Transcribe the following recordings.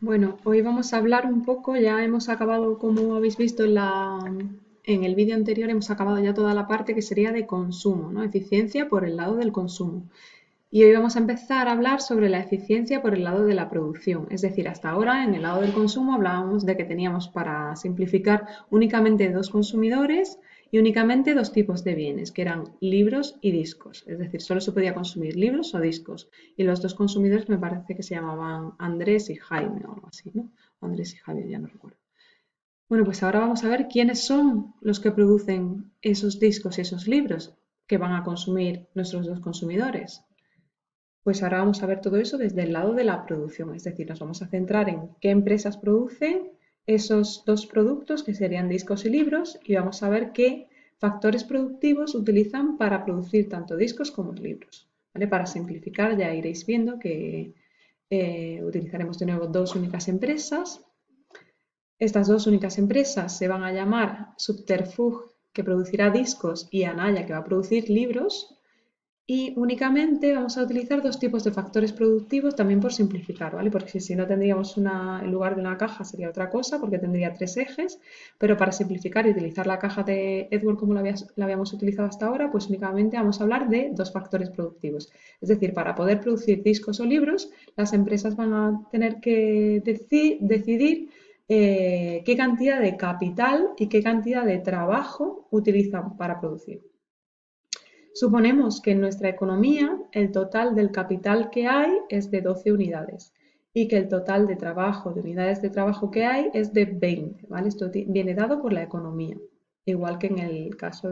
Bueno, hoy vamos a hablar un poco, ya hemos acabado, como habéis visto en el vídeo anterior, hemos acabado ya toda la parte que sería de consumo, ¿no? Eficiencia por el lado del consumo. Y hoy vamos a empezar a hablar sobre la eficiencia por el lado de la producción. Es decir, hasta ahora en el lado del consumo hablábamos de que teníamos, para simplificar, únicamente dos consumidores y únicamente dos tipos de bienes, que eran libros y discos. Es decir, solo se podía consumir libros o discos. Y los dos consumidores me parece que se llamaban Andrés y Jaime o algo así, ¿no? Andrés y Jaime, ya no recuerdo. Bueno, pues ahora vamos a ver quiénes son los que producen esos discos y esos libros que van a consumir nuestros dos consumidores. Pues ahora vamos a ver todo eso desde el lado de la producción, es decir, nos vamos a centrar en qué empresas producen esos dos productos que serían discos y libros y vamos a ver qué factores productivos utilizan para producir tanto discos como libros. ¿Vale? Para simplificar ya iréis viendo que utilizaremos de nuevo dos únicas empresas. Estas dos únicas empresas se van a llamar Subterfuge, que producirá discos, y Anaya, que va a producir libros. Y únicamente vamos a utilizar dos tipos de factores productivos también por simplificar, ¿vale? Porque si no tendríamos en lugar de una caja sería otra cosa, porque tendría tres ejes, pero para simplificar y utilizar la caja de Edward como la habíamos utilizado hasta ahora, pues únicamente vamos a hablar de dos factores productivos. Es decir, para poder producir discos o libros, las empresas van a tener que decidir qué cantidad de capital y qué cantidad de trabajo utilizan para producir. Suponemos que en nuestra economía el total del capital que hay es de 12 unidades y que el total de trabajo, de unidades de trabajo que hay es de 20, ¿vale? Esto viene dado por la economía. Igual que en el caso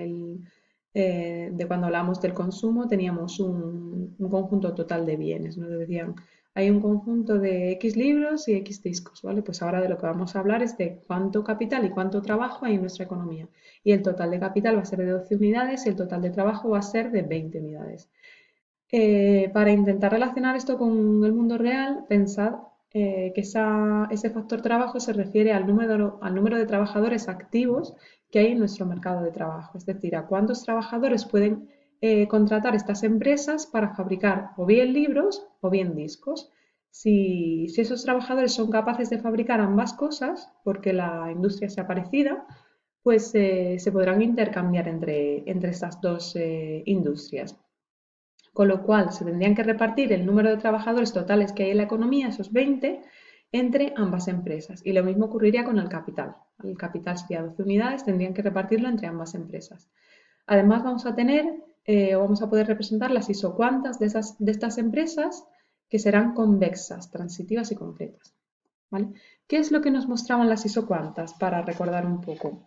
de cuando hablamos del consumo, teníamos un conjunto total de bienes, nos decían, hay un conjunto de X libros y X discos, ¿vale? Pues ahora de lo que vamos a hablar es de cuánto capital y cuánto trabajo hay en nuestra economía. Y el total de capital va a ser de 12 unidades y el total de trabajo va a ser de 20 unidades. Para intentar relacionar esto con el mundo real, pensad que ese factor trabajo se refiere al número de trabajadores activos que hay en nuestro mercado de trabajo, es decir, a cuántos trabajadores pueden contratar estas empresas para fabricar o bien libros o bien discos. Si esos trabajadores son capaces de fabricar ambas cosas, porque la industria sea parecida, pues se podrán intercambiar entre estas dos industrias. Con lo cual, se tendrían que repartir el número de trabajadores totales que hay en la economía, esos 20, entre ambas empresas. Y lo mismo ocurriría con el capital. El capital sería 12 unidades, tendrían que repartirlo entre ambas empresas. Además, vamos a tener, vamos a poder representar las isocuantas de estas empresas que serán convexas, transitivas y completas. ¿Vale? ¿Qué es lo que nos mostraban las isocuantas? Para recordar un poco.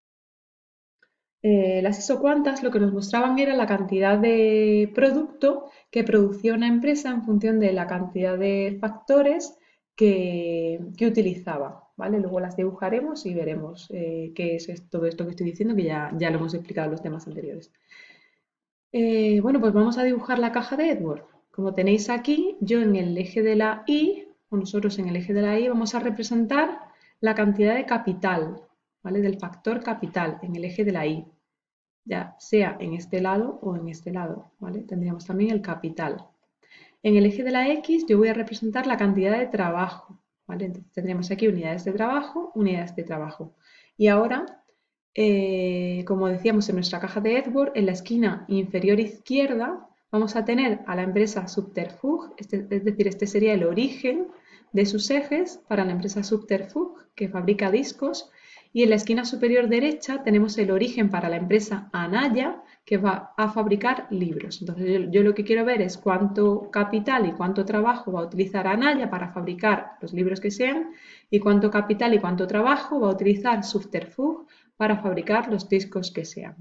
Las isocuantas lo que nos mostraban era la cantidad de producto que producía una empresa en función de la cantidad de factores que utilizaba, ¿vale? Luego las dibujaremos y veremos qué es todo esto que estoy diciendo, que ya lo hemos explicado en los temas anteriores. Bueno, pues vamos a dibujar la caja de Edward. Como tenéis aquí, yo en el eje de la Y, o nosotros en el eje de la Y, vamos a representar la cantidad de capital, ¿vale? Del factor capital en el eje de la Y, ya sea en este lado o en este lado, ¿vale? Tendríamos también el capital. En el eje de la X yo voy a representar la cantidad de trabajo, ¿vale? Entonces tendríamos aquí unidades de trabajo, unidades de trabajo. Y ahora, como decíamos en nuestra caja de Edward, en la esquina inferior izquierda vamos a tener a la empresa Subterfuge, es decir, este sería el origen de sus ejes para la empresa Subterfuge, que fabrica discos, y en la esquina superior derecha tenemos el origen para la empresa Anaya, que va a fabricar libros. Entonces yo lo que quiero ver es cuánto capital y cuánto trabajo va a utilizar Anaya para fabricar los libros que sean y cuánto capital y cuánto trabajo va a utilizar Subterfuge para fabricar los discos que sean.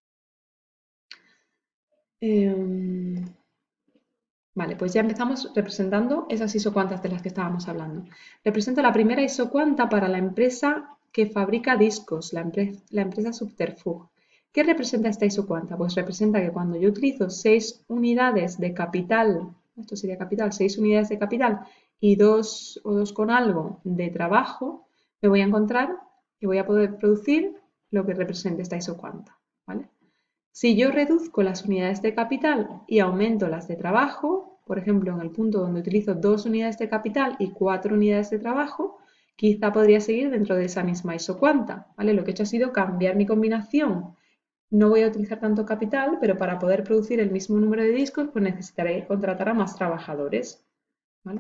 Vale, pues ya empezamos representando esas isocuantas de las que estábamos hablando. Represento la primera isocuanta para la empresa que fabrica discos, la empresa Subterfuge. ¿Qué representa esta isocuanta? Pues representa que cuando yo utilizo 6 unidades de capital, esto sería capital, 6 unidades de capital y 2 o 2 con algo de trabajo, me voy a encontrar y voy a poder producir lo que represente esta isocuanta, ¿vale? Si yo reduzco las unidades de capital y aumento las de trabajo, por ejemplo, en el punto donde utilizo 2 unidades de capital y 4 unidades de trabajo, quizá podría seguir dentro de esa misma isocuanta, ¿vale? Lo que he hecho ha sido cambiar mi combinación. No voy a utilizar tanto capital, pero para poder producir el mismo número de discos, pues necesitaré contratar a más trabajadores, ¿vale?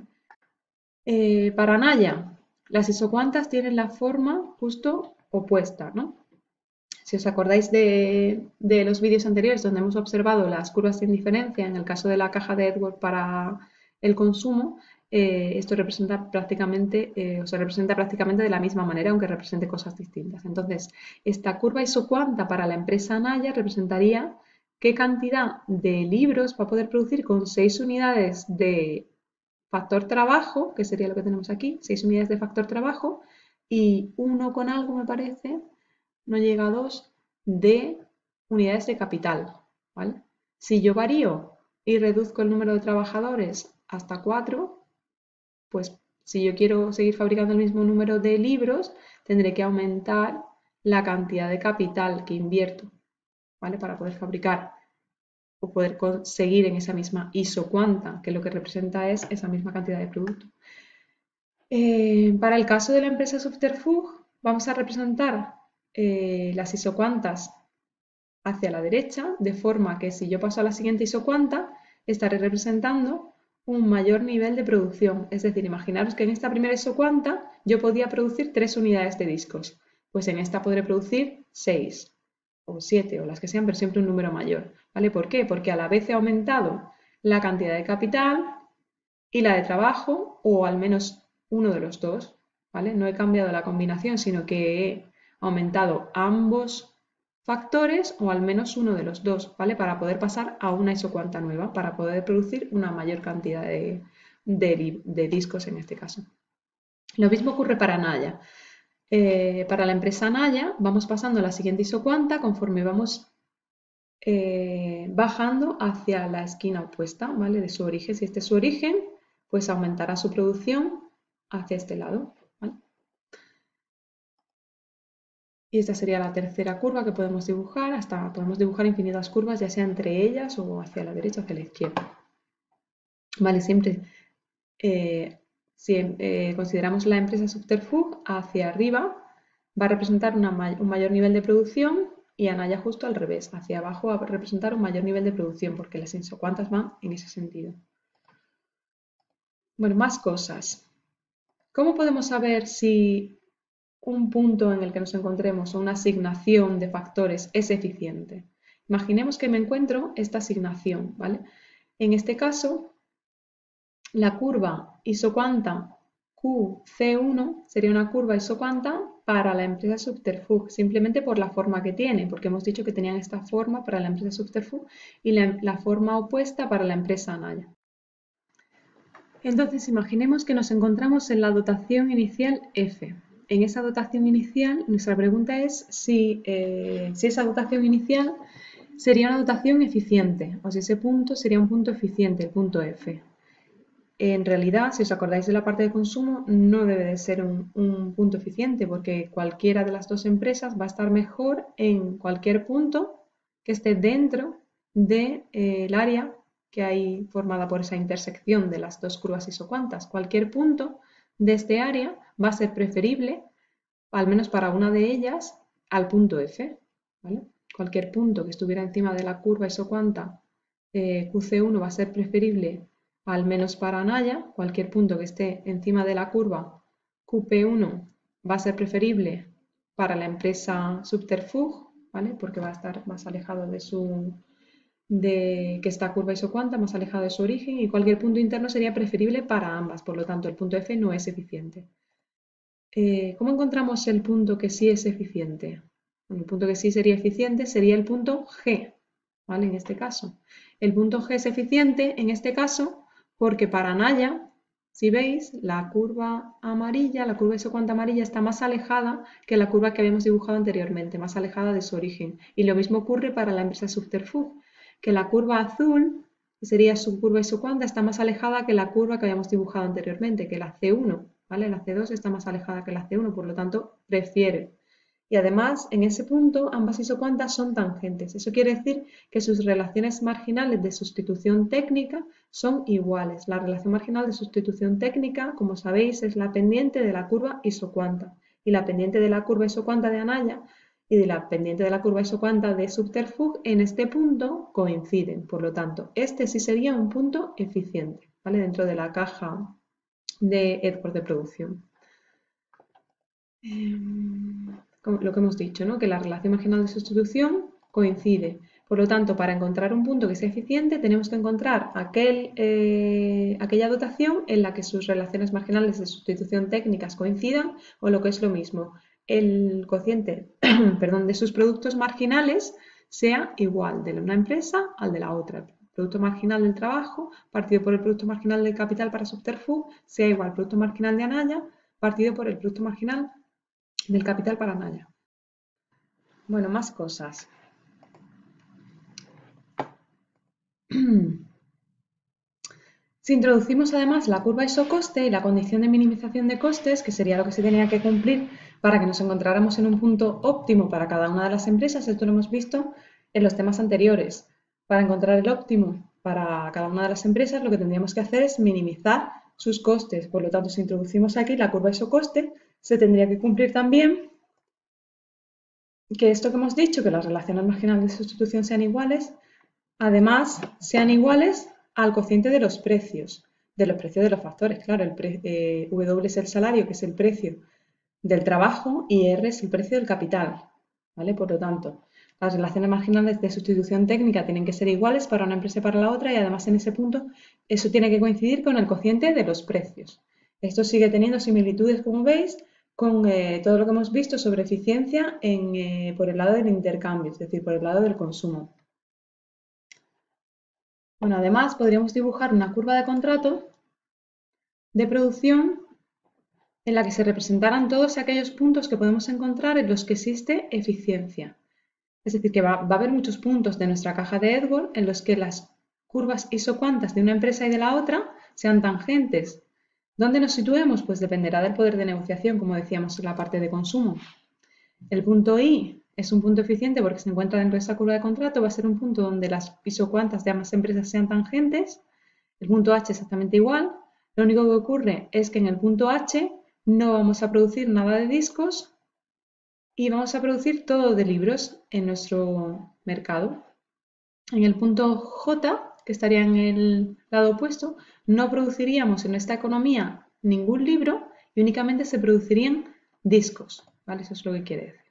Para Naya, las isocuantas tienen la forma justo opuesta, ¿no? Si os acordáis de los vídeos anteriores donde hemos observado las curvas sin diferencia en el caso de la caja de Edward para el consumo, esto representa prácticamente, o se representa prácticamente de la misma manera, aunque represente cosas distintas. Entonces, esta curva isocuanta para la empresa Naya representaría qué cantidad de libros va a poder producir con 6 unidades de factor trabajo, que sería lo que tenemos aquí, 6 unidades de factor trabajo, y 1 con algo, me parece, no llega a 2, de unidades de capital, ¿vale? Si yo varío y reduzco el número de trabajadores hasta 4, pues si yo quiero seguir fabricando el mismo número de libros, tendré que aumentar la cantidad de capital que invierto, ¿vale? Para poder fabricar o poder conseguir en esa misma isocuanta, que lo que representa es esa misma cantidad de producto. Para el caso de la empresa Subterfuge, vamos a representar las isocuantas hacia la derecha, de forma que si yo paso a la siguiente isocuanta, estaré representando un mayor nivel de producción. Es decir, imaginaros que en esta primera isocuanta yo podía producir 3 unidades de discos. Pues en esta podré producir 6 o 7 o las que sean, pero siempre un número mayor. ¿Vale? ¿Por qué? Porque a la vez he aumentado la cantidad de capital y la de trabajo, o al menos uno de los dos. ¿Vale? No he cambiado la combinación, sino que he aumentado ambos factores o al menos uno de los dos, ¿vale? Para poder pasar a una isocuanta nueva, para poder producir una mayor cantidad de discos en este caso. Lo mismo ocurre para Naya. Para la empresa Naya vamos pasando a la siguiente isocuanta conforme vamos bajando hacia la esquina opuesta, ¿vale? De su origen. Si este es su origen, pues aumentará su producción hacia este lado, ¿vale? Y esta sería la tercera curva que podemos dibujar. Podemos dibujar infinitas curvas, ya sea entre ellas o hacia la derecha o hacia la izquierda. Vale, siempre si consideramos la empresa Subterfuge, hacia arriba va a representar un mayor nivel de producción y Anaya justo al revés. Hacia abajo va a representar un mayor nivel de producción porque las isocuantas van en ese sentido. Bueno, más cosas. ¿Cómo podemos saber si un punto en el que nos encontremos o una asignación de factores es eficiente? Imaginemos que me encuentro esta asignación, ¿vale? En este caso, la curva isocuanta QC1 sería una curva isocuanta para la empresa Subterfuge, simplemente por la forma que tiene, porque hemos dicho que tenían esta forma para la empresa Subterfuge y la forma opuesta para la empresa Naya. Entonces, imaginemos que nos encontramos en la dotación inicial F. En esa dotación inicial, nuestra pregunta es si esa dotación inicial sería una dotación eficiente, o si ese punto sería un punto eficiente, el punto F. En realidad, si os acordáis de la parte de consumo, no debe de ser un punto eficiente, porque cualquiera de las dos empresas va a estar mejor en cualquier punto que esté dentro del área que hay formada por esa intersección de las dos curvas isocuantas. Cualquier punto de este área va a ser preferible, al menos para una de ellas, al punto F, ¿vale? Cualquier punto que estuviera encima de la curva isocuanta QC1 va a ser preferible, al menos para Naya. Cualquier punto que esté encima de la curva QP1 va a ser preferible para la empresa Subterfuge, ¿vale? Porque va a estar más alejado de que esta curva isocuanta, más alejado de su origen, y cualquier punto interno sería preferible para ambas, por lo tanto el punto F no es eficiente. ¿Cómo encontramos el punto que sí es eficiente? Bueno, el punto que sí sería eficiente sería el punto G, ¿vale? En este caso. El punto G es eficiente en este caso porque para Naya, si veis, la curva amarilla, la curva isocuanta amarilla está más alejada que la curva que habíamos dibujado anteriormente, más alejada de su origen. Y lo mismo ocurre para la empresa Subterfuge, que la curva azul, que sería su curva isocuanta, está más alejada que la curva que habíamos dibujado anteriormente, que la C1, ¿vale? La C2 está más alejada que la C1, por lo tanto, prefiere Y además, en ese punto, ambas isocuantas son tangentes. Eso quiere decir que sus relaciones marginales de sustitución técnica son iguales. La relación marginal de sustitución técnica, como sabéis, es la pendiente de la curva isocuanta. Y la pendiente de la curva isocuanta de Anaya y de la pendiente de la curva isocuanta de Subterfuge en este punto coinciden. Por lo tanto, este sí sería un punto eficiente, ¿vale? Dentro de la caja de Edwards de producción. Lo que hemos dicho, ¿no? Que la relación marginal de sustitución coincide. Por lo tanto, para encontrar un punto que sea eficiente, tenemos que encontrar aquella dotación en la que sus relaciones marginales de sustitución técnicas coincidan, o lo que es lo mismo, el cociente perdón, de sus productos marginales sea igual de una empresa al de la otra. El producto marginal del trabajo partido por el producto marginal del capital para Subterfuge sea igual al producto marginal de Anaya partido por el producto marginal del capital para Anaya. Bueno, más cosas. Si introducimos además la curva isocoste y la condición de minimización de costes, que sería lo que se tenía que cumplir para que nos encontráramos en un punto óptimo para cada una de las empresas, esto lo hemos visto en los temas anteriores. Para encontrar el óptimo para cada una de las empresas, lo que tendríamos que hacer es minimizar sus costes. Por lo tanto, si introducimos aquí la curva isocoste, se tendría que cumplir también que esto que hemos dicho, que las relaciones marginales de sustitución sean iguales, además sean iguales al cociente de los precios de los factores. Claro, W es el salario, que es el precio del trabajo, y R es el precio del capital, ¿vale? Por lo tanto, las relaciones marginales de sustitución técnica tienen que ser iguales para una empresa y para la otra, y además en ese punto eso tiene que coincidir con el cociente de los precios. Esto sigue teniendo similitudes, como veis, con todo lo que hemos visto sobre eficiencia por el lado del intercambio, es decir, por el lado del consumo. Bueno, además podríamos dibujar una curva de contrato de producción en la que se representaran todos aquellos puntos que podemos encontrar en los que existe eficiencia. Es decir, que va a haber muchos puntos de nuestra caja de Edwards en los que las curvas isocuantas de una empresa y de la otra sean tangentes. ¿Dónde nos situemos? Pues dependerá del poder de negociación, como decíamos en la parte de consumo. El punto I es un punto eficiente porque se encuentra dentro de esa curva de contrato, va a ser un punto donde las isocuantas de ambas empresas sean tangentes. El punto H exactamente igual. Lo único que ocurre es que en el punto H no vamos a producir nada de discos y vamos a producir todo de libros en nuestro mercado. En el punto J, que estaría en el lado opuesto, no produciríamos en esta economía ningún libro y únicamente se producirían discos, ¿vale? Eso es lo que quiere decir.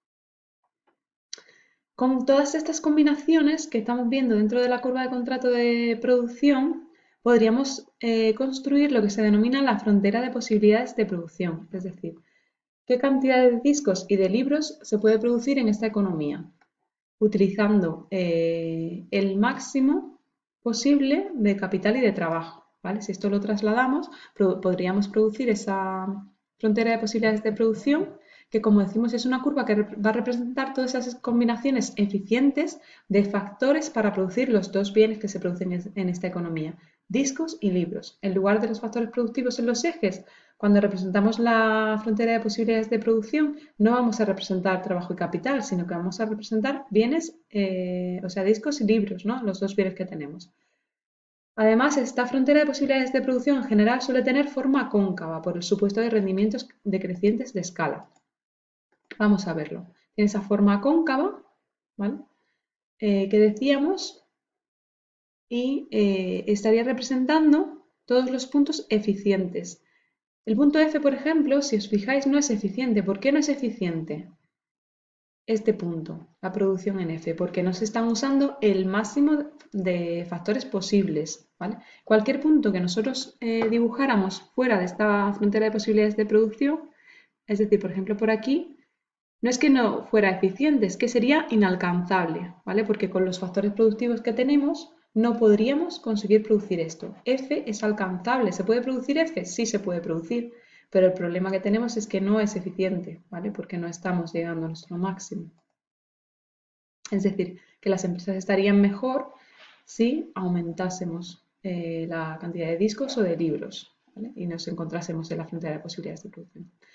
Con todas estas combinaciones que estamos viendo dentro de la curva de contrato de producción, podríamos construir lo que se denomina la frontera de posibilidades de producción, es decir, qué cantidad de discos y de libros se puede producir en esta economía, utilizando el máximo posible de capital y de trabajo, ¿vale? Si esto lo trasladamos, podríamos producir esa frontera de posibilidades de producción, que como decimos es una curva que va a representar todas esas combinaciones eficientes de factores para producir los dos bienes que se producen en esta economía, discos y libros. En lugar de los factores productivos en los ejes, cuando representamos la frontera de posibilidades de producción, no vamos a representar trabajo y capital, sino que vamos a representar bienes, o sea, discos y libros, ¿no? Los dos bienes que tenemos. Además, esta frontera de posibilidades de producción en general suele tener forma cóncava por el supuesto de rendimientos decrecientes de escala. Vamos a verlo. Tiene esa forma cóncava, ¿vale? Que decíamos, y estaría representando todos los puntos eficientes. El punto F, por ejemplo, si os fijáis, no es eficiente. ¿Por qué no es eficiente este punto, la producción en F? Porque no se están usando el máximo de factores posibles, ¿vale? Cualquier punto que nosotros dibujáramos fuera de esta frontera de posibilidades de producción, es decir, por ejemplo, por aquí, no es que no fuera eficiente, es que sería inalcanzable, ¿vale? Porque con los factores productivos que tenemos no podríamos conseguir producir esto. F es alcanzable. ¿Se puede producir F? Sí se puede producir, pero el problema que tenemos es que no es eficiente, ¿vale? Porque no estamos llegando a nuestro máximo. Es decir, que las empresas estarían mejor si aumentásemos la cantidad de discos o de libros, ¿vale? Y nos encontrásemos en la frontera de posibilidades de producción.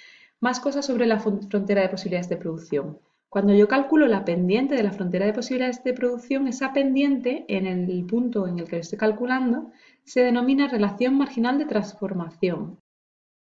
Más cosas sobre la frontera de posibilidades de producción. Cuando yo calculo la pendiente de la frontera de posibilidades de producción, esa pendiente, en el punto en el que lo estoy calculando, se denomina relación marginal de transformación.